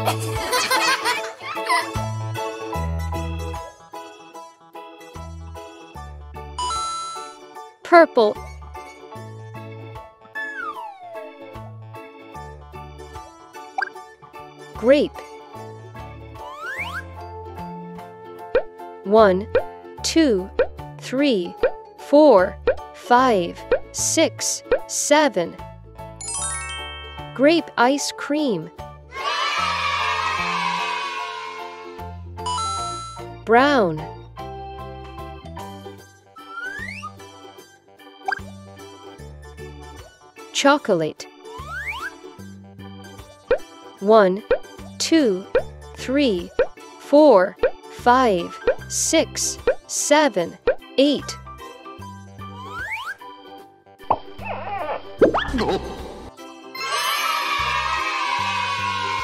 Purple. Grape. 1, 2, 3, 4, 5, 6, 7. Grape ice cream. Brown. Chocolate. 1, 2, 3, 4, 5, 6, 7, 8.